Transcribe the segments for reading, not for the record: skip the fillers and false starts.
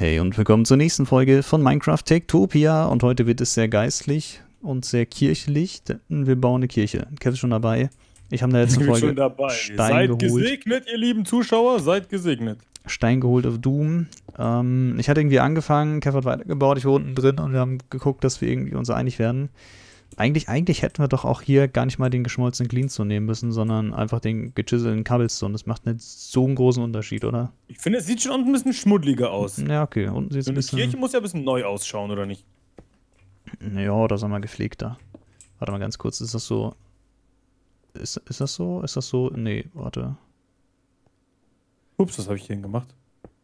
Hey und willkommen zur nächsten Folge von Minecraft Techtopia und heute wird es sehr geistlich und sehr kirchlich, denn wir bauen eine Kirche. Kev ist schon dabei. Ich habe in der letzten Folge Stein Seid geholt. gesegnet, ihr lieben Zuschauer, seid gesegnet. Stein geholt auf Doom. Ich hatte irgendwie angefangen, Kev hat weitergebaut, ich war unten drin und wir haben geguckt, dass wir irgendwie uns einig werden. Eigentlich hätten wir doch auch hier gar nicht mal den geschmolzenen Cleanstone nehmen müssen, sondern einfach den gechiselten Cobblestone. Das macht nicht so einen großen Unterschied, oder? Ich finde, es sieht schon unten ein bisschen schmuddeliger aus. Ja, okay. Unten sieht es So ein eine bisschen... Kirche muss ja ein bisschen neu ausschauen, oder nicht? Ja, das ist mal gepflegter. Warte mal ganz kurz, ist das so... Ist das so? Ist das so? Nee, warte. Ups, was habe ich hier denn gemacht?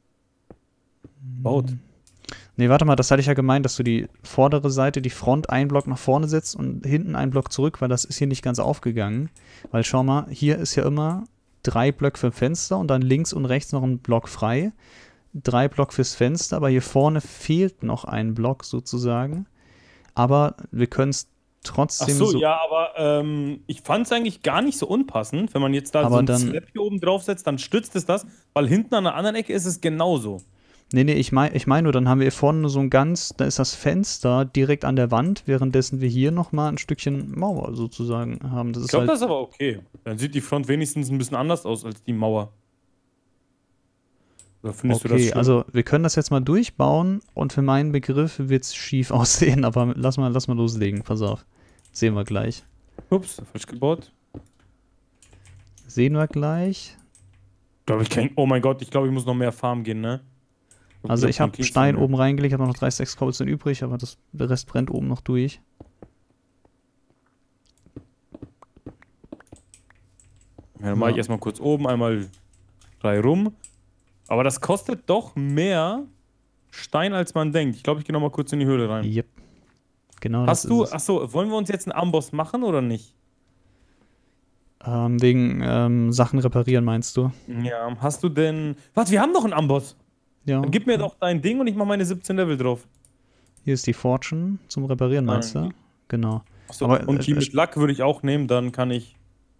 Baut. Nee, warte mal, das hatte ich ja gemeint, dass du die vordere Seite, die Front einen Block nach vorne setzt und hinten einen Block zurück, weil das ist hier nicht ganz aufgegangen. Weil schau mal, hier ist ja immer 3 Blöcke für Fenster und dann links und rechts noch ein Block frei. 3 Block fürs Fenster, aber hier vorne fehlt noch ein Block sozusagen. Aber wir können es trotzdem Ach so, ja, aber ich fand es eigentlich gar nicht so unpassend. Wenn man jetzt da aber so ein dann, Slab hier oben drauf setzt, dann stützt es das, weil hinten an der anderen Ecke ist es genauso. Nee, ich mein nur, dann haben wir hier vorne nur so ein ganz, da ist das Fenster direkt an der Wand, währenddessen wir hier nochmal ein Stückchen Mauer sozusagen haben. Das Ich ist glaube, halt, das ist aber okay. Dann sieht die Front wenigstens ein bisschen anders aus als die Mauer. Oder findest du das okay, schlimm? also wir können das jetzt mal durchbauen und für meinen Begriff wird es schief aussehen, aber lass mal loslegen, pass auf. Sehen wir gleich. Ups, falsch gebaut. Sehen wir gleich. Glaube ich kein. Oh mein Gott, ich glaube, ich muss noch mehr Farm gehen, ne? Also ich habe Stein oben reingelegt, habe noch 3 Stacks Cobblestone übrig, aber der Rest brennt oben noch durch. Ja, dann mache ich erstmal kurz oben, einmal 3 rum. Aber das kostet doch mehr Stein, als man denkt. Ich glaube, ich gehe noch mal kurz in die Höhle rein. Yep. Genau Hast das du, ist es. achso, wollen wir uns jetzt einen Amboss machen oder nicht? Wegen Sachen reparieren, meinst du? Ja, hast du denn. Warte, wir haben doch einen Amboss. Ja. Dann gib mir doch dein Ding und ich mache meine 17 Level drauf. Hier ist die Fortune zum Reparieren, meinst du? Genau. Achso, Aber, und die mit Lack würde ich auch nehmen, dann kann ich.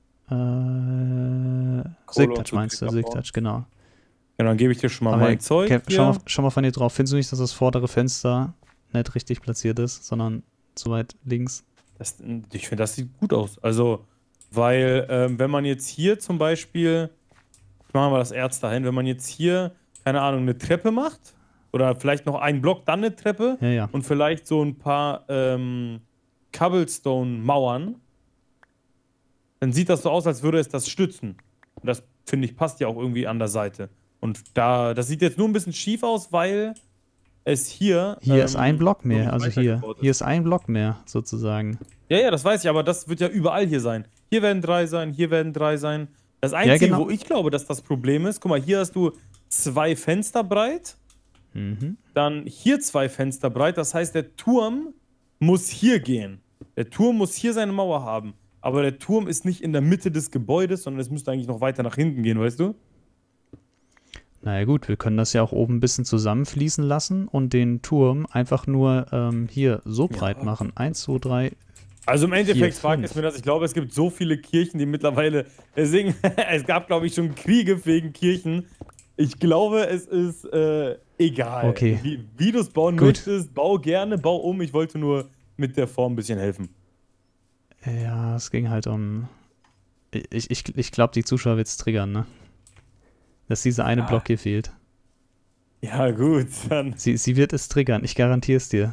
Silktouch meinst du? Silktouch, genau. Ja, dann gebe ich dir schon mal Aber mein Zeug. Kev, schau mal von hier drauf. Findest du nicht, dass das vordere Fenster nicht richtig platziert ist, sondern zu weit links? Ich finde, das sieht gut aus. Also, weil, wenn man jetzt hier zum Beispiel. Ich mache mal das Erz dahin. Wenn man jetzt hier, keine Ahnung, eine Treppe macht. Oder vielleicht noch einen Block, dann eine Treppe. Ja, ja. Und vielleicht so ein paar Cobblestone-Mauern. Dann sieht das so aus, als würde es das stützen. Und das, finde ich, passt ja auch irgendwie an der Seite. Und das sieht jetzt nur ein bisschen schief aus, weil es hier... Hier ist ein Block mehr, noch also nicht hier. weitergebaut ist. Hier ist ein Block mehr, sozusagen. Ja, ja, das weiß ich, aber das wird ja überall hier sein. Hier werden 3 sein, hier werden 3 sein. Das Einzige, genau. wo ich glaube, dass das Problem ist, guck mal, hier hast du 2 Fenster breit, dann hier 2 Fenster breit, das heißt, der Turm muss hier gehen. Der Turm muss hier seine Mauer haben. Aber der Turm ist nicht in der Mitte des Gebäudes, sondern es müsste eigentlich noch weiter nach hinten gehen, weißt du? Naja gut, wir können das ja auch oben ein bisschen zusammenfließen lassen und den Turm einfach nur hier so breit machen. 1, 2, 3, Also im Endeffekt 4, fragt es mir das. Ich glaube, es gibt so viele Kirchen, die mittlerweile. Deswegen, es gab, glaube ich, schon Kriege wegen Kirchen. Ich glaube, es ist egal. Okay. Wie du es bauen Gut. möchtest, bau gerne, bau um. Ich wollte nur mit der Form ein bisschen helfen. Ja, es ging halt um... Ich glaube, die Zuschauer wird es triggern, ne? Dass dieser eine Block hier fehlt. Ja, gut, dann. Sie wird es triggern, ich garantiere es dir.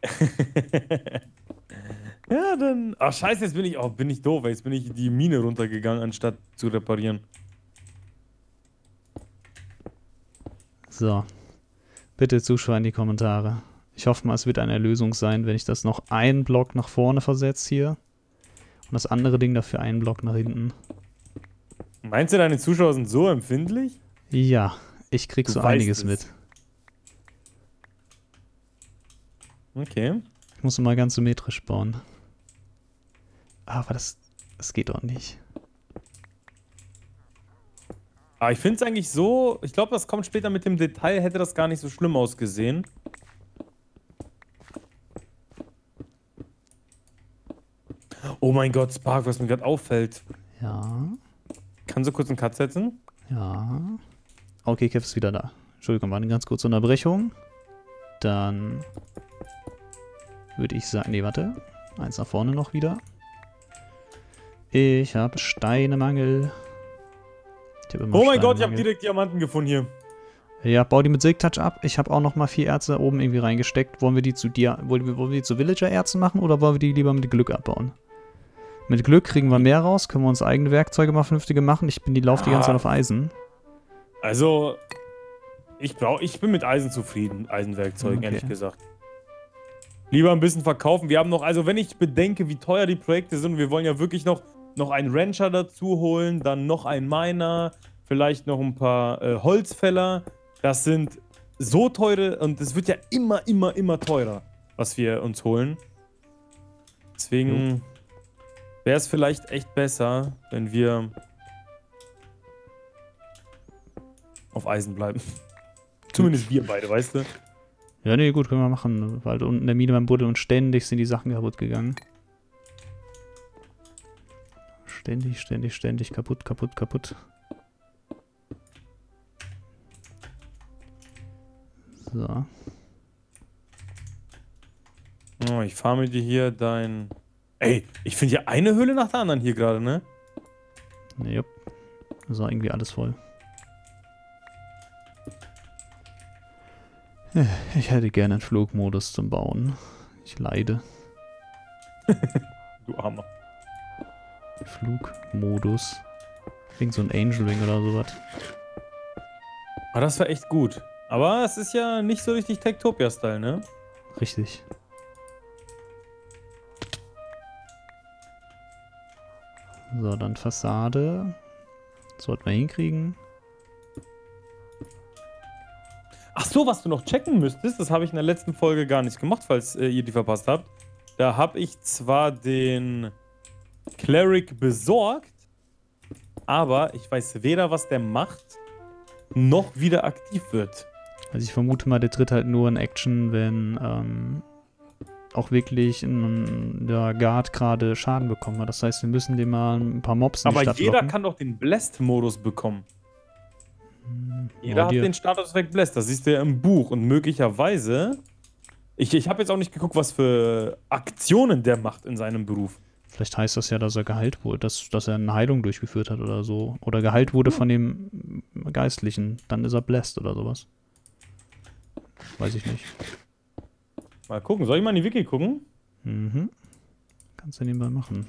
Ja, dann. Ach, scheiße, jetzt bin ich doof. Jetzt bin ich die Mine runtergegangen, anstatt zu reparieren. So. Bitte Zuschauer in die Kommentare. Ich hoffe mal, es wird eine Lösung sein, wenn ich das noch einen Block nach vorne versetze hier. Und das andere Ding dafür einen Block nach hinten. Meinst du, deine Zuschauer sind so empfindlich? Ja, ich krieg so einiges mit. Okay. Ich muss mal ganz symmetrisch bauen. Aber das geht doch nicht. Aber ich finde es eigentlich so, ich glaube, das kommt später mit dem Detail, hätte das gar nicht so schlimm ausgesehen. Oh mein Gott, Spark, was mir gerade auffällt. Ja, Kannst du kurz einen Cut setzen? ja. Okay, Kev ist wieder da. Entschuldigung, war eine ganz kurze Unterbrechung. Dann würde ich sagen, nee, warte. Eins nach vorne noch wieder. Ich habe Steinemangel. Oh mein Gott, ich habe direkt Diamanten gefunden hier. Ja, bau die mit Silk Touch ab. Ich habe auch noch mal 4 Erze oben irgendwie reingesteckt. Wollen wir die zu Villager-Erzen machen oder wollen wir die lieber mit Glück abbauen? Mit Glück kriegen wir mehr raus, können wir uns eigene Werkzeuge mal vernünftige machen. Laufe die ganze Zeit auf Eisen. Also, ich bin mit Eisen zufrieden, Eisenwerkzeugen, Okay. ehrlich gesagt. Lieber ein bisschen verkaufen. Wir haben noch, also wenn ich bedenke, wie teuer die Projekte sind, wir wollen ja wirklich noch einen Rancher dazu holen, dann noch einen Miner, vielleicht noch ein paar Holzfäller. Das sind so teure und es wird ja immer teurer, was wir uns holen. Deswegen wäre es vielleicht echt besser, wenn wir auf Eisen bleiben. Zumindest wir beide, weißt du? Ja, nee, gut, können wir machen. Weil unten in der Mine beim Buddeln und ständig sind die Sachen kaputt gegangen. Ständig. Kaputt. So. Oh, ich farme dir hier dein... Ey, ich finde hier eine Höhle nach der anderen hier gerade, ne? Nee, jupp. Das war irgendwie alles voll. Ich hätte gerne einen Flugmodus zum Bauen. Ich leide. Du Armer. Flugmodus. Irgend so ein Angel Wing oder sowas. Aber das war echt gut. Aber es ist ja nicht so richtig Techtopia-Style, ne? Richtig. So, dann Fassade. Sollten wir hinkriegen. Ach so, was du noch checken müsstest, das habe ich in der letzten Folge gar nicht gemacht, falls ihr die verpasst habt. Da habe ich zwar den Cleric besorgt, aber ich weiß weder, was der macht, noch wieder aktiv wird. Also ich vermute mal, der tritt halt nur in Action, wenn auch wirklich der Guard gerade Schaden bekommen hat. Das heißt, wir müssen dem mal ein paar Mobs in die Aber Stadt jeder locken. kann doch den Blessed-Modus bekommen. Jeder hat den Statuseffekt Blessed, das siehst du ja im Buch. Und möglicherweise, ich habe jetzt auch nicht geguckt, was für Aktionen der macht in seinem Beruf. Vielleicht heißt das ja, dass er geheilt wurde, dass er eine Heilung durchgeführt hat oder so. Oder geheilt wurde von dem Geistlichen. Dann ist er blessed oder sowas. Weiß ich nicht. Mal gucken, soll ich mal in die Wiki gucken? Mhm. Kannst du nebenbei machen.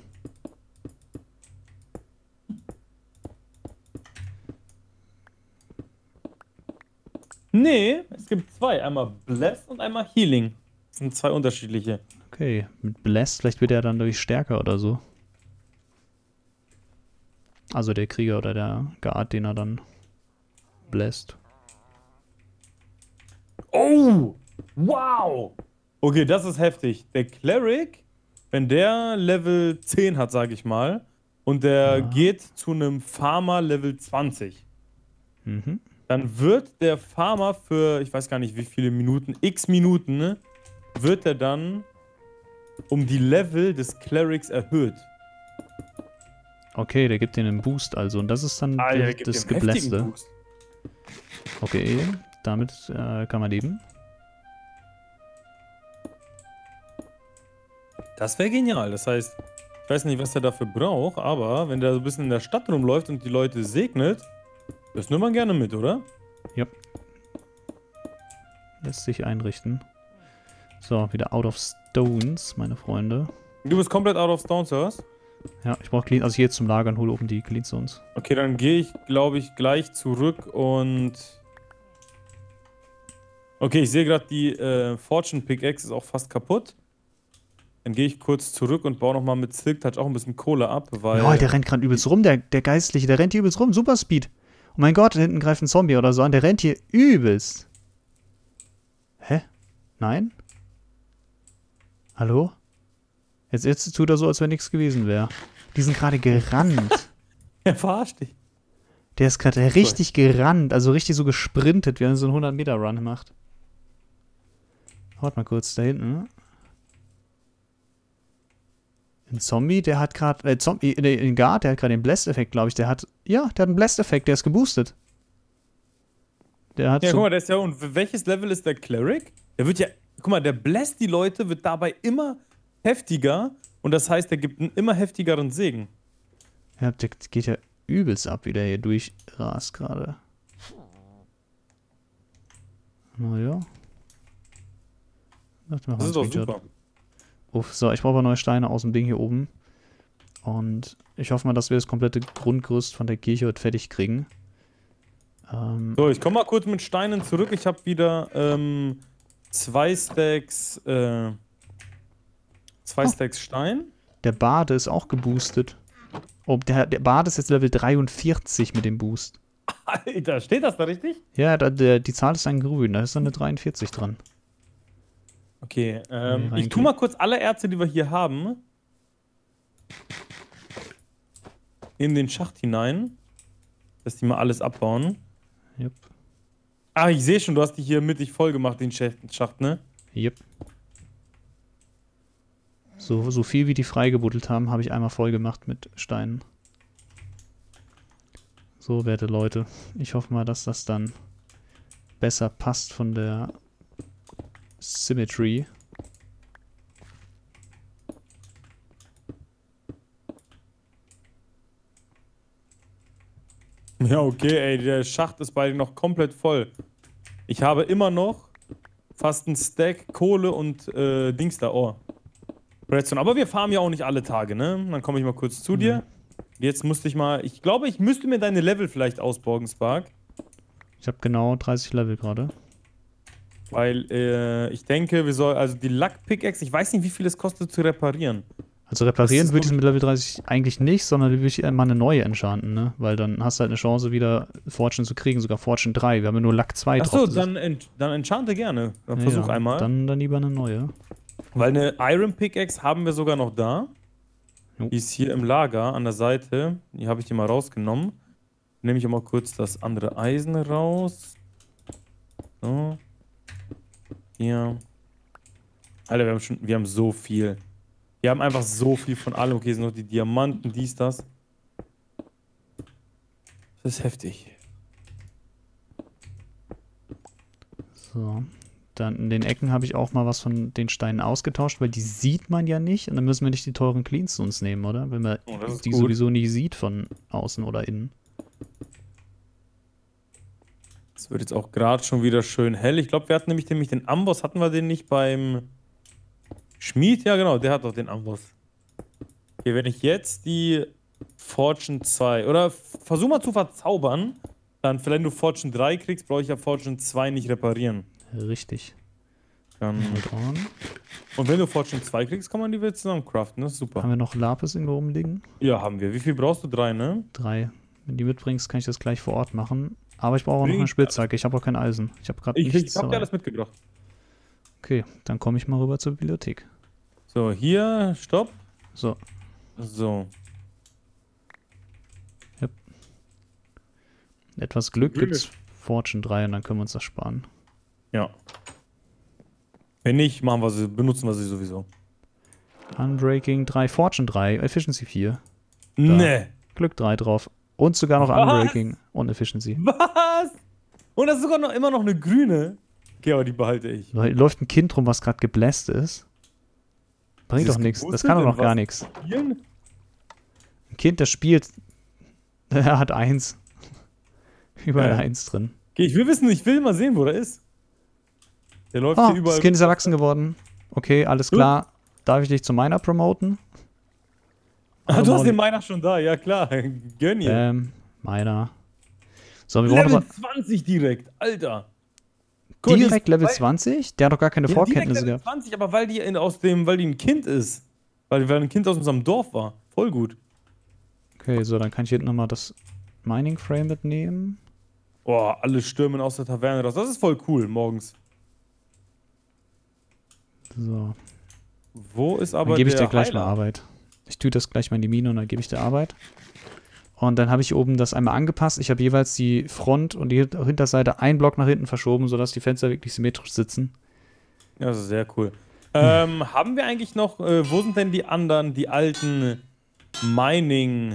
Nee, es gibt zwei. Einmal Blessed und einmal Healing. Das sind zwei unterschiedliche. Okay, mit Blessed, vielleicht wird er dann durch stärker oder so. Also der Krieger oder der Guard, den er dann Blessed. Oh! Wow! Okay, das ist heftig. Der Cleric, wenn der Level 10 hat, sage ich mal, und der geht zu einem Farmer Level 20, dann wird der Farmer für, ich weiß gar nicht wie viele Minuten, x Minuten, ne, wird er dann um die Level des Clerics erhöht. Okay, der gibt den einen Boost also. Und das ist dann das Gebläste. Okay, damit kann man leben. Das wäre genial. Das heißt, ich weiß nicht, was er dafür braucht, aber wenn der so ein bisschen in der Stadt rumläuft und die Leute segnet, das nimmt man gerne mit, oder? Ja. Lässt sich einrichten. So, wieder out of stones, meine Freunde. Du bist komplett out of stones, oder was? Ja, ich brauche Clean, also ich gehe jetzt zum Lager und hole oben die Cleanstones. Okay, dann gehe ich, glaube ich, gleich zurück und... Okay, ich sehe gerade, die Fortune Pickaxe ist auch fast kaputt. Dann gehe ich kurz zurück und baue nochmal mit Silk Touch auch ein bisschen Kohle ab, weil... Ja, der rennt gerade übelst rum, der Geistliche, der rennt hier übelst rum, Super Speed. Oh mein Gott, da hinten greift ein Zombie oder so an, der rennt hier übelst. Hä? Nein? Hallo? Jetzt tut er so, als wenn nichts gewesen wäre. Die sind gerade gerannt. Er verarscht dich. Der ist gerade richtig gerannt, also richtig so gesprintet, wie er so einen 100-Meter-Run macht. Warte mal kurz, da hinten. Ein Zombie, der hat gerade, ein Guard, der hat gerade den Blast-Effekt, glaube ich, der hat einen Blast-Effekt, der ist geboostet. Der hat Ja, so guck mal, der ist ja. Und welches Level ist der Cleric? Der wird ja. Guck mal, der bläst die Leute, wird dabei immer heftiger. Und das heißt, der gibt einen immer heftigeren Segen. Ja, der geht ja übelst ab, wie der hier durchrast gerade. Naja. Das ist doch super. Uff, so, ich brauche neue Steine aus dem Ding hier oben. Und ich hoffe mal, dass wir das komplette Grundgerüst von der Kirche heute fertig kriegen. So, ich komme mal kurz mit Steinen zurück. Ich habe wieder 2 Stacks, 2 Stacks Stein. Der Bade ist auch geboostet. Oh, der Bade ist jetzt Level 43 mit dem Boost. Alter, steht das da richtig? Ja, die Zahl ist dann grün, da ist dann eine 43 dran. Okay, ich tue mal kurz alle Erze, die wir hier haben, in den Schacht hinein, dass die mal alles abbauen. Yep. Ah, ich sehe schon, du hast die hier mittig voll gemacht, den Schacht, ne? Yep. So viel wie die freigebuddelt haben, habe ich einmal voll gemacht mit Steinen. So, werte Leute. Ich hoffe mal, dass das dann besser passt von der Symmetry. Ja, okay, ey, der Schacht ist bei dir noch komplett voll. Ich habe immer noch fast einen Stack Kohle und Dings da, oh. Redstone. Aber wir farmen ja auch nicht alle Tage, ne? Dann komme ich mal kurz zu dir. Jetzt musste ich mal, ich glaube, ich müsste mir deine Level vielleicht ausborgen, Spark. Ich habe genau 30 Level gerade. Weil ich denke, wir sollen, also die Lack-Pickaxe, ich weiß nicht, wie viel es kostet zu reparieren. Also reparieren würde ich mit Level 30 eigentlich nicht, sondern würde ich mal eine neue enchanten, ne? Weil dann hast du halt eine Chance, wieder Fortune zu kriegen, sogar Fortune 3. Wir haben ja nur Lack 2 drauf. Achso, dann enchante gerne. Dann versuch einmal. Dann lieber eine neue. Weil eine Iron Pickaxe haben wir sogar noch da. Jo. Die ist hier im Lager an der Seite. Die habe ich dir mal rausgenommen. Nehme ich auch mal kurz das andere Eisen raus. So. Hier. Alter, wir haben so viel. Wir haben einfach so viel von allem. Okay, sind noch die Diamanten, dies, das. Das ist heftig. So. Dann in den Ecken habe ich auch mal was von den Steinen ausgetauscht, weil die sieht man ja nicht. Und dann müssen wir nicht die teuren Cleanstones nehmen, oder? Wenn man die sowieso nie sieht von außen oder innen. Es wird jetzt auch gerade schon wieder schön hell. Ich glaube, wir hatten nämlich den Amboss. Hatten wir den nicht beim Schmied? Ja, genau, der hat doch den Amboss. Okay, wenn ich jetzt die Fortune 2 oder versuch mal zu verzaubern, dann, wenn du Fortune 3 kriegst, brauche ich ja Fortune 2 nicht reparieren. Richtig. Dann und wenn du Fortune 2 kriegst, kann man die wieder zusammen craften. Das ist super. Haben wir noch Lapis irgendwo rumliegen? Ja, haben wir. Wie viel brauchst du? 3, ne? 3. Wenn die mitbringst, kann ich das gleich vor Ort machen. Aber ich brauche auch noch eine Spitzhacke. Ich habe auch kein Eisen. Ich habe gerade nichts. Ich habe dir alles mitgebracht. Okay, dann komme ich mal rüber zur Bibliothek. So, hier, stopp. So. So. Yep. Etwas Glück gibt's Fortune 3 und dann können wir uns das sparen. Ja. Wenn nicht, benutzen wir sie sowieso. Unbreaking 3, Fortune 3, Efficiency 4. Ne. Glück 3 drauf. Und sogar noch Unbreaking und Efficiency. Was? Und das ist sogar immer noch eine grüne. Okay, aber die behalte ich. Läuft ein Kind rum, was gerade gebläst ist. Bringt doch nichts. Das kann doch noch gar nichts. Ein Kind, das spielt. Er hat 1. Überall 1 drin. Okay, ich will mal sehen, wo der ist. Der läuft hier überall. Das Kind ist erwachsen geworden. Okay, alles klar. Darf ich dich zu Miner promoten? Ah, du hast den Miner schon da, ja klar. Gönn ihr. Miner. So, wir Level 20 direkt, Alter. Cool, direkt Level 20? Der hat doch gar keine Vorkenntnisse gehabt. 20, aber weil die ein Kind ist. Weil ein Kind aus unserem Dorf war. Voll gut. Okay, so, dann kann ich hinten nochmal das Mining Frame mitnehmen. Boah, alle stürmen aus der Taverne raus. Das ist voll cool, morgens. So. Wo ist aber dann gebe ich dir gleich mal Arbeit. Ich tue das gleich mal in die Mine und dann gebe ich dir Arbeit. Und dann habe ich oben das einmal angepasst. Ich habe jeweils die Front und die Hinterseite einen Block nach hinten verschoben, sodass die Fenster wirklich symmetrisch sitzen. Ja, das ist sehr cool. Haben wir eigentlich noch, wo sind denn die anderen, die alten Mining...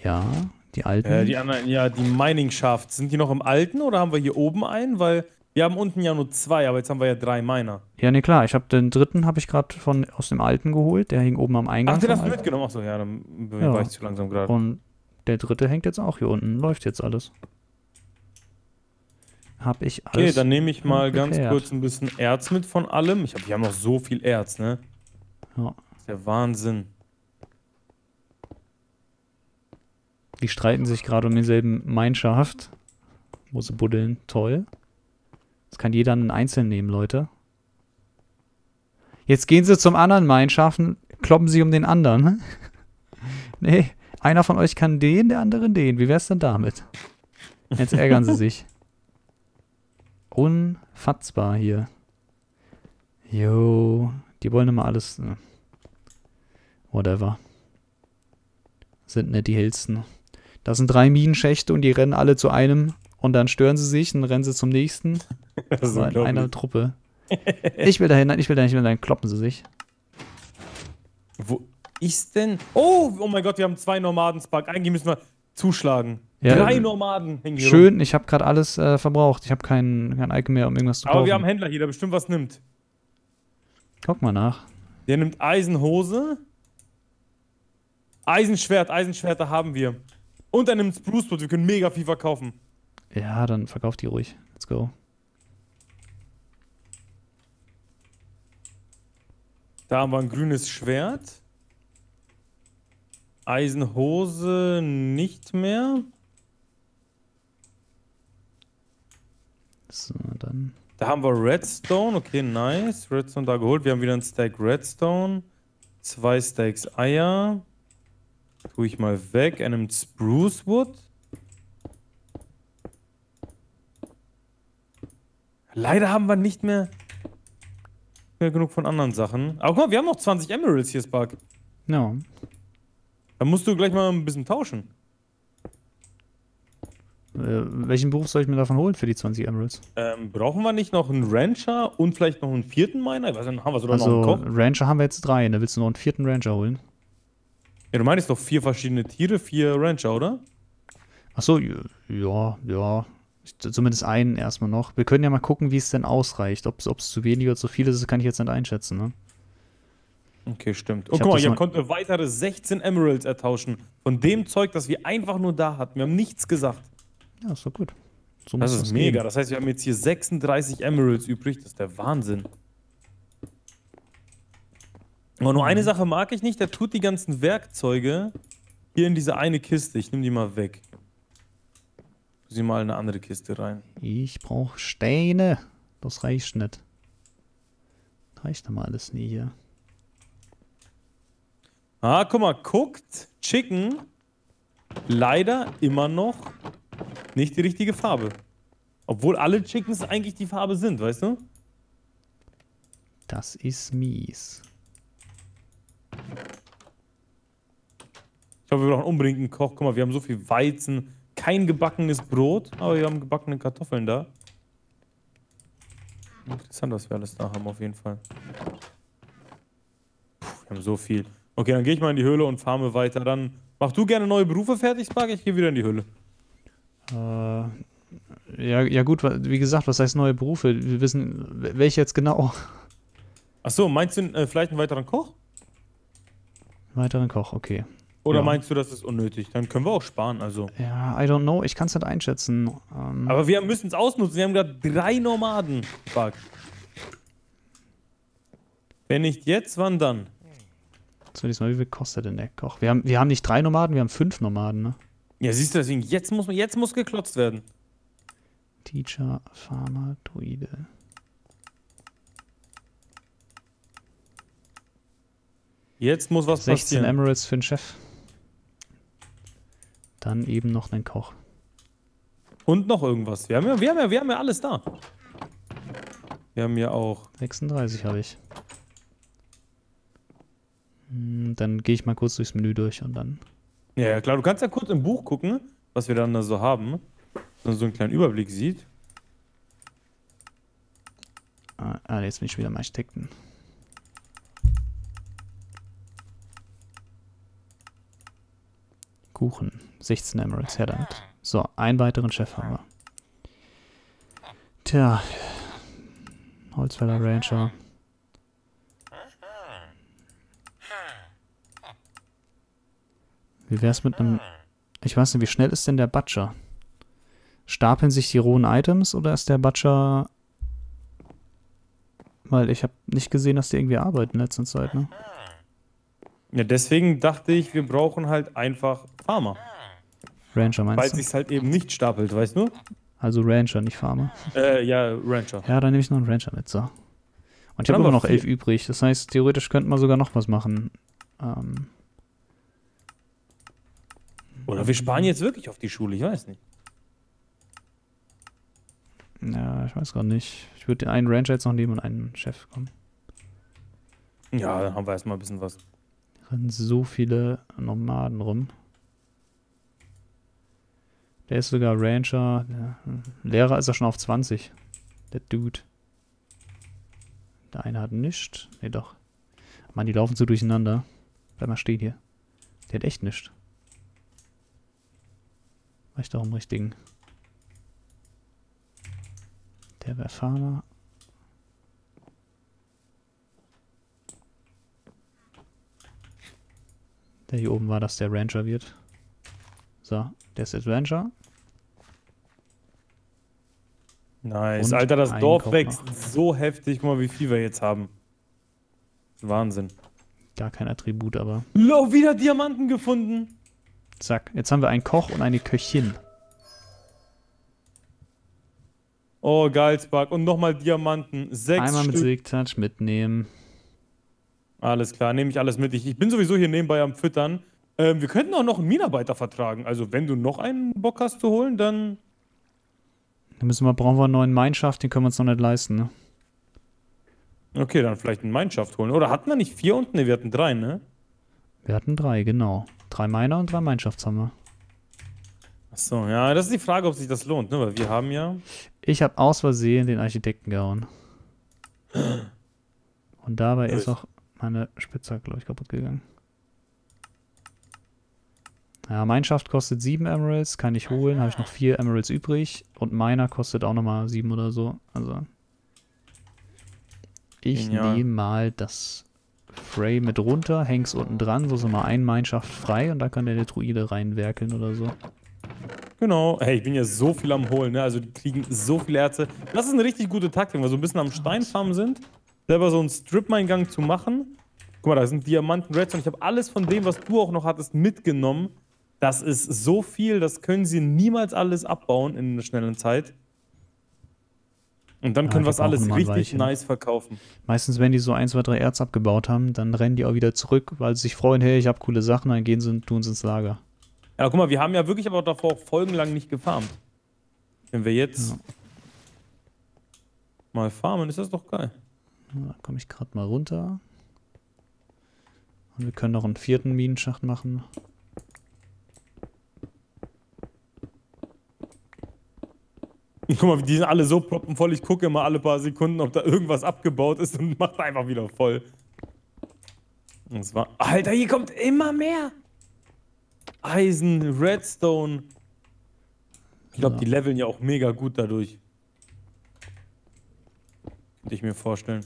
Ja, die alten. Die anderen, ja, die Mining-Shafts. Sind die noch im alten oder haben wir hier oben einen? Weil wir haben unten ja nur 2, aber jetzt haben wir ja 3 Miner. Ja, ne, klar. Den dritten habe ich gerade aus dem alten geholt. Der hing oben am Eingang. Ach, den vom hast du alten. mitgenommen? Achso, ja, dann Ja. war ich zu langsam gerade. Und der dritte hängt jetzt auch hier unten. Läuft jetzt alles. Hab ich alles. Okay, dann nehme ich mal ganz geklärt. kurz ein bisschen Erz mit von allem. Wir haben noch so viel Erz, ne? Ja. Das ist der Wahnsinn. Die streiten sich gerade um denselben Mineshaft. Wo sie buddeln. Toll. Das kann jeder einen einzeln nehmen, Leute. Jetzt gehen sie zum anderen Mineshaft und kloppen sie um den anderen. Nee, einer von euch kann den, der andere den. Wie wär's denn damit? Jetzt ärgern sie sich. Unfassbar hier. Jo, die wollen immer alles. Whatever. Sind nicht die hellsten. Das sind 3 Minenschächte und die rennen alle zu einem und dann stören sie sich und rennen sie zum nächsten. Das war in einer Truppe. Ich will dahin, ich will dahin, dann kloppen sie sich. Wo ist denn? Oh mein Gott, wir haben 2 Nomaden-Spark. Eigentlich müssen wir zuschlagen. Ja, 3 Nomaden hängen hier schön, ich habe gerade alles verbraucht. Ich habe kein Icon mehr, um irgendwas zu kaufen. Aber wir haben einen Händler hier, der bestimmt was nimmt. Guck mal nach. Der nimmt Eisenhose. Eisenschwerter haben wir. Und er nimmt Sprucewood, wir können mega viel verkaufen. Ja, dann verkauft die ruhig. Let's go. Da haben wir ein grünes Schwert. Eisenhose nicht mehr. So, dann. Da haben wir Redstone. Okay, nice. Redstone da geholt. Wir haben wieder einen Stack Redstone. 2 Stacks Eier. Tue ich mal weg. Er nimmt Sprucewood. Leider haben wir nicht mehr genug von anderen Sachen. Aber guck mal, wir haben noch 20 Emeralds hier, Spark. Ja. Dann musst du gleich mal ein bisschen tauschen. Welchen Beruf soll ich mir davon holen für die 20 Emeralds? Brauchen wir nicht noch einen Rancher und vielleicht noch einen 4. Miner? Ich weiß nicht, haben wir sogar noch Also, einen Koch? Rancher haben wir jetzt 3. Da willst du noch einen 4. Rancher holen? Ja, du meinst doch 4 verschiedene Tiere, 4 Rancher, oder? Achso, ja. Zumindest einen erstmal noch. Wir können ja mal gucken, wie es denn ausreicht. Ob es zu wenig oder zu viel ist, kann ich jetzt nicht einschätzen, ne? Okay, stimmt. Und guck mal, hier konnte weitere 16 Emeralds ertauschen. Von dem Zeug, das wir einfach nur da hatten. Wir haben nichts gesagt. Ja, ist doch gut. So Das muss ist das mega. gehen. Das heißt, wir haben jetzt hier 36 Emeralds übrig. Das ist der Wahnsinn. Aber nur eine Sache mag ich nicht. Der tut die ganzen Werkzeuge hier in diese eine Kiste. Ich nehme die mal weg. Sie mal in eine andere Kiste rein. Ich brauche Steine. Das reicht nicht. Reicht doch mal alles nie hier. Ah, guck mal, guckt. Chicken. Leider immer noch nicht die richtige Farbe. Obwohl alle Chickens eigentlich die Farbe sind, weißt du? Das ist mies. Ich glaube, wir brauchen unbedingt einen Koch. Guck mal, wir haben so viel Weizen. Kein gebackenes Brot, aber wir haben gebackene Kartoffeln da. Interessant, was wir alles da haben, auf jeden Fall. Puh, wir haben so viel. Okay, dann gehe ich mal in die Höhle und farme weiter. Dann mach du gerne neue Berufe fertig, Spark. Ich gehe wieder in die Höhle. Ja gut, wie gesagt, was heißt neue Berufe? Wir wissen, welche jetzt genau. Achso, meinst du vielleicht einen weiteren Koch? Weiteren Koch, okay. Oder Ja. meinst du, das ist unnötig? Dann können wir auch sparen, also. Ja, I don't know, ich kann es nicht einschätzen. Aber wir müssen es ausnutzen. Wir haben gerade 3 Nomaden, Spark. Wenn nicht jetzt, wann dann? Zunächst mal, wie viel kostet denn der Koch? Wir haben nicht 3 Nomaden, wir haben 5 Nomaden, ne? Ja, siehst du, deswegen, jetzt muss geklotzt werden. Teacher, Farmer, Druide. Jetzt muss was 16 passieren. Emeralds für den Chef. Dann eben noch einen Koch. Und noch irgendwas. Wir haben ja alles da. Wir haben ja auch. 36 habe ich. Dann gehe ich mal kurz durchs Menü durch und dann. Ja, klar, du kannst ja kurz im Buch gucken, was wir dann da so haben. Dass man so einen kleinen Überblick sieht. Jetzt bin ich wieder im Architekten. Kuchen. 16 Emeralds, her damit. So, einen weiteren Chef haben wir. Tja. Holzfäller Rancher. Wie wär's mit einem... Ich weiß nicht, wie schnell ist denn der Butcher? Stapeln sich die rohen Items oder ist der Butcher... Weil ich habe nicht gesehen, dass die irgendwie arbeiten in letzter Zeit, ne? Ja, deswegen dachte ich, wir brauchen halt einfach Farmer. Rancher meinst du? Weil sich's halt eben nicht stapelt, weißt du? Also Rancher, nicht Farmer. Ja, Rancher. Ja, dann nehme ich noch einen Rancher mit, so. Und ich habe immer noch 11 übrig. Das heißt, theoretisch könnten wir sogar noch was machen. Oder wir sparen jetzt wirklich auf die Schule, ich weiß nicht. Ja, ich weiß gar nicht. Ich würde einen Rancher jetzt noch nehmen und einen Chef kommen. Ja, dann haben wir erstmal ein bisschen was. Rennen so viele Nomaden rum. Der ist sogar Rancher. Der Lehrer ist er schon auf 20. Der Dude. Der eine hat nichts. Ne, doch. Mann, die laufen so durcheinander. Bleib mal stehen hier. Der hat echt nichts. War ich doch im richtigen. Der wäre Farmer. Der hier oben war, dass der Rancher wird. So, der ist jetzt Rancher. Nice. Und Alter, das Dorf Koch wächst noch. so heftig. Guck mal, wie viel wir jetzt haben. Wahnsinn. Gar kein Attribut, aber. Wieder Diamanten gefunden. Zack. Jetzt haben wir einen Koch und eine Köchin. Oh, geil, Spark. Und nochmal Diamanten. 6 Einmal mit Stück. Silk-Touch mitnehmen. Alles klar, nehme ich alles mit. Ich bin sowieso hier nebenbei am Füttern. Wir könnten auch noch einen Minenarbeiter vertragen. Also, wenn du noch einen Bock hast zu holen, dann... Dann brauchen wir einen neuen Mineshaft, den können wir uns noch nicht leisten, ne? Okay, dann vielleicht einen Mineshaft holen. Oder hatten wir nicht 4 unten? Ne, wir hatten 3, ne? Wir hatten 3, genau. 3 Miner und 3 Mineshafts haben wir. Achso, ja, das ist die Frage, ob sich das lohnt, ne? Weil wir haben ja... Ich habe aus Versehen den Architekten gehauen. Und dabei ist auch meine Spitzhacke, glaube ich, kaputt gegangen. Ja, Mineshaft kostet 7 Emeralds, kann ich holen, habe ich noch 4 Emeralds übrig. Und Miner kostet auch nochmal 7 oder so. Also ich nehme mal das Frame mit runter, häng's unten dran, so sind wir ein Mineshaft frei und da kann der Druide reinwerkeln oder so. Genau. Hey, ich bin ja so viel am Holen, ne? Also die kriegen so viele Erze. Das ist eine richtig gute Taktik, weil wir so ein bisschen am Steinfarmen sind. Selber so einen Strip-Mine-Gang zu machen. Guck mal, da sind Diamanten, Redstone. Ich habe alles von dem, was du auch noch hattest, mitgenommen. Das ist so viel, das können sie niemals alles abbauen in einer schnellen Zeit. Und dann können wir es alles richtig nice verkaufen. Meistens, wenn die so 1, 2, 3 Erz abgebaut haben, dann rennen die auch wieder zurück, weil sie sich freuen, hey, ich habe coole Sachen, dann gehen sie und tun sie ins Lager. Ja, guck mal, wir haben ja wirklich aber davor auch folgenlang nicht gefarmt. Wenn wir jetzt mal farmen, ist das doch geil. Da komme ich gerade mal runter. Und wir können noch einen 4. Minenschacht machen. Guck mal, die sind alle so proppenvoll. Ich gucke immer alle paar Sekunden, ob da irgendwas abgebaut ist und macht einfach wieder voll. Das war... Alter, hier kommt immer mehr! Eisen, Redstone. Ich glaube, die leveln ja auch mega gut dadurch. Könnte ich mir vorstellen.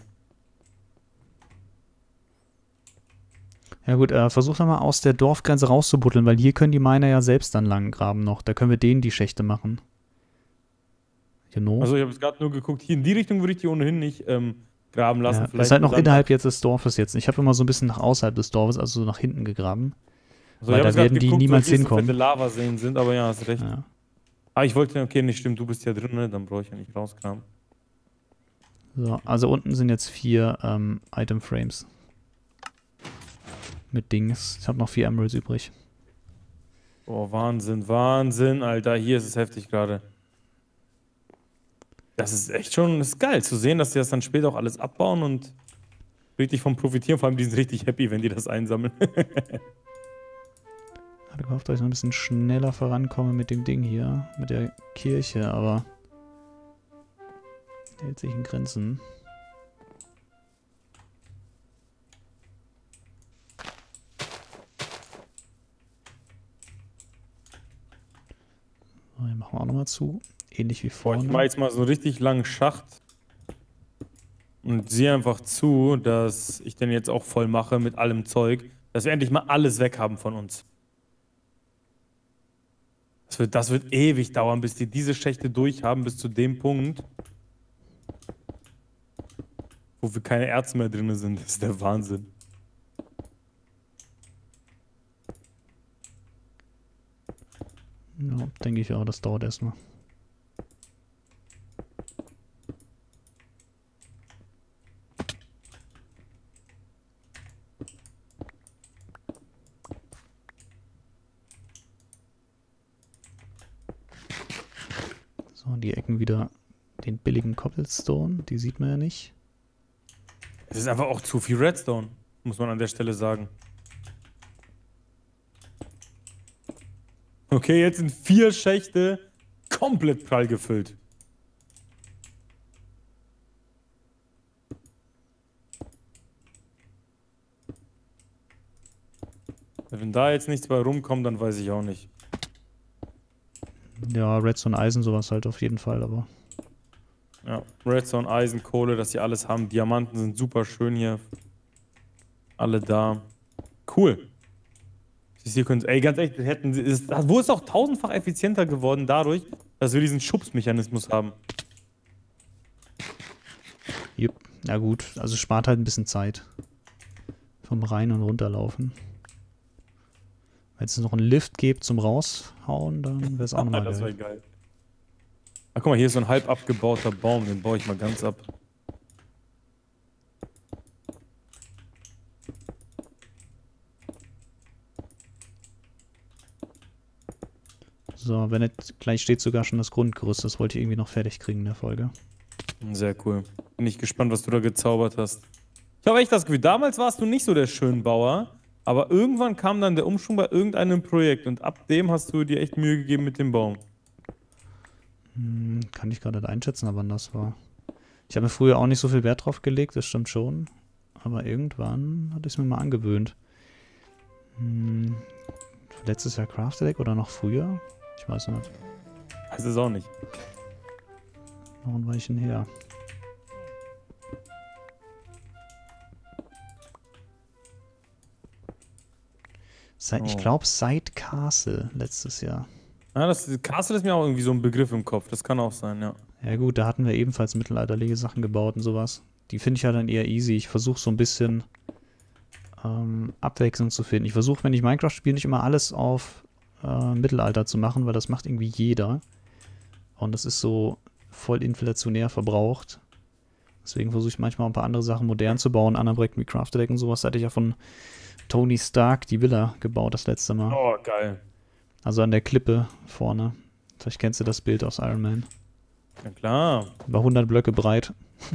Ja gut, versuch doch mal aus der Dorfgrenze rauszubuddeln, weil hier können die Miner ja selbst dann lang graben noch. Da können wir denen die Schächte machen. Genau. Also ich habe jetzt gerade nur geguckt, hier in die Richtung würde ich die ohnehin nicht graben lassen. Ja, ist halt noch innerhalb jetzt des Dorfes jetzt. Ich habe immer so ein bisschen nach außerhalb des Dorfes, also so nach hinten gegraben. Also weil da werden die niemals hinkommen. So Lavaseen sind, aber ja, hast recht. Ja. Ah, ich wollte, okay, nicht stimmt, du bist ja drin, ne? Dann brauche ich ja nicht rauskramen. So, also unten sind jetzt 4 Item Frames. Mit Dings. Ich habe noch 4 Emeralds übrig. Oh, Wahnsinn, Wahnsinn, Alter. Hier ist es heftig gerade. Das ist echt schon, das ist geil zu sehen, dass die das dann später auch alles abbauen und richtig vom profitieren. Vor allem, die sind richtig happy, wenn die das einsammeln. Ich hatte gehofft, dass ich noch ein bisschen schneller vorankomme mit dem Ding hier, mit der Kirche, aber der hält sich in Grenzen. nochmal zu. Ähnlich wie Boah, vorne. ich mache jetzt mal so einen richtig langen Schacht. Und sehe einfach zu, dass ich den jetzt auch voll mache mit allem Zeug. Dass wir endlich mal alles weg haben von uns. Das wird ewig dauern, bis die diese Schächte durchhaben, bis zu dem Punkt, wo wir keine Erze mehr drin sind. Das ist der Wahnsinn. Ja, denke ich auch, das dauert erstmal. So, die Ecken wieder den billigen Cobblestone, die sieht man ja nicht. Es ist einfach auch zu viel Redstone, muss man an der Stelle sagen. Okay, jetzt sind 4 Schächte komplett prall gefüllt. Wenn da jetzt nichts bei rumkommt, dann weiß ich auch nicht. Ja, Redstone, Eisen, sowas halt auf jeden Fall, aber... Ja, Redstone, Eisen, Kohle, dass sie alles haben. Diamanten sind super schön hier. Alle da. Cool. Hier können, ey, ganz ehrlich, wo ist auch tausendfach effizienter geworden dadurch, dass wir diesen Schubsmechanismus haben. Jupp. Ja gut, also spart halt ein bisschen Zeit. Vom Rein- und Runterlaufen. Wenn es noch einen Lift gibt zum Raushauen, dann wäre es auch nochmal geil. Das wäre geil. Ach, guck mal, hier ist so ein halb abgebauter Baum, den baue ich mal ganz ab. So, wenn nicht, gleich steht sogar schon das Grundgerüst, das wollte ich irgendwie noch fertig kriegen in der Folge. Sehr cool. Bin ich gespannt, was du da gezaubert hast. Ich habe echt das Gefühl, damals warst du nicht so der Schönbauer, aber irgendwann kam dann der Umschwung bei irgendeinem Projekt und ab dem hast du dir echt Mühe gegeben mit dem Baum. Kann ich gerade nicht einschätzen, aber wann das war. Ich habe mir früher auch nicht so viel Wert drauf gelegt, das stimmt schon. Aber irgendwann hatte ich es mir mal angewöhnt. Letztes Jahr Crafted Deck oder noch früher? Ich weiß nicht. Weiß es auch nicht. Noch ein Weilchen her. Ich glaube seit Castle letztes Jahr. Ja, Castle ist mir auch irgendwie so ein Begriff im Kopf. Das kann auch sein, ja. Ja gut, da hatten wir ebenfalls mittelalterliche Sachen gebaut und sowas. Die finde ich ja dann eher easy. Ich versuche so ein bisschen Abwechslung zu finden. Ich versuche, wenn ich Minecraft spiele, nicht immer alles auf Mittelalter zu machen, weil das macht irgendwie jeder. Und das ist so voll inflationär verbraucht. Deswegen versuche ich manchmal ein paar andere Sachen modern zu bauen. Andere Projekte wie Crafted Deck und sowas hatte ich ja von Tony Stark die Villa gebaut das letzte Mal. Oh, geil. Also an der Klippe vorne. Vielleicht kennst du das Bild aus Iron Man. Ja klar. Über 100 Blöcke breit.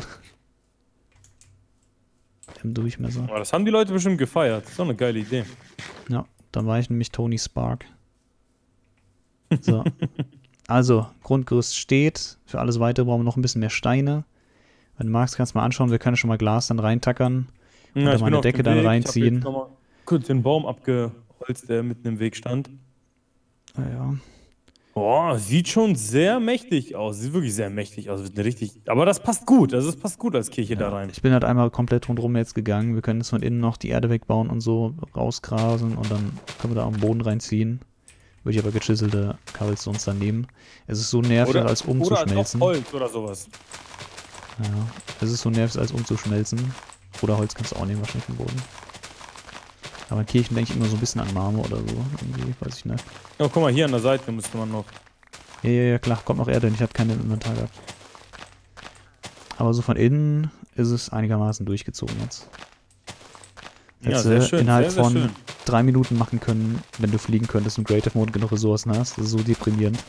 Im Durchmesser. Oh, das haben die Leute bestimmt gefeiert. Das ist doch eine geile Idee. Ja, dann war ich nämlich Tony Stark. So. Also, Grundgerüst steht. Für alles Weitere brauchen wir noch ein bisschen mehr Steine. Wenn du magst, kannst du mal anschauen. Wir können schon mal Glas dann reintackern. Und Ja, dann mal eine Decke dann reinziehen. Ich habe jetzt noch mal kurz den Baum abgeholzt, der mitten im Weg stand. Ja. Boah, sieht schon sehr mächtig aus. Sieht wirklich sehr mächtig aus. Aber das passt gut. Also es passt gut als Kirche da rein. Ich bin halt einmal komplett rundherum jetzt gegangen. Wir können jetzt von innen noch die Erde wegbauen und so rausgrasen und dann können wir da am Boden reinziehen. Würde ich aber gechiselte Cobblestones dann nehmen. Es ist so nervig, als umzuschmelzen. Oder als Holz oder sowas. Ja, es ist so nervig, als umzuschmelzen. Oder Holz kannst du auch nehmen, wahrscheinlich vom Boden. Aber in Kirchen denke ich immer so ein bisschen an Marmor oder so. Irgendwie, weiß ich nicht. Ja, guck mal, hier an der Seite müsste man noch. Ja, klar, kommt noch Erde hin. Ich habe keine im Inventar gehabt. Aber so von innen ist es einigermaßen durchgezogen jetzt. Ja, sehr schön. Innerhalb sehr von schön. 3 Minuten machen können, wenn du fliegen könntest und Creative Mode genug Ressourcen hast. Das ist so deprimierend.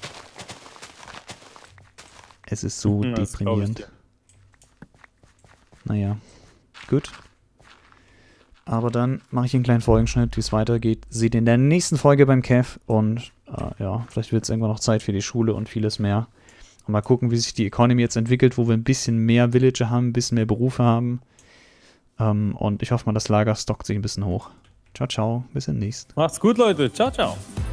Es ist so deprimierend. Naja, gut. Aber dann mache ich einen kleinen Folgenschnitt, wie es weitergeht. Seht ihr in der nächsten Folge beim Kev. Und ja, vielleicht wird es irgendwann noch Zeit für die Schule und vieles mehr. Und mal gucken, wie sich die Economy jetzt entwickelt, wo wir ein bisschen mehr Villager haben, ein bisschen mehr Berufe haben. Und ich hoffe mal, das Lager stockt sich ein bisschen hoch. Ciao, ciao. Bis demnächst. Macht's gut, Leute. Ciao, ciao.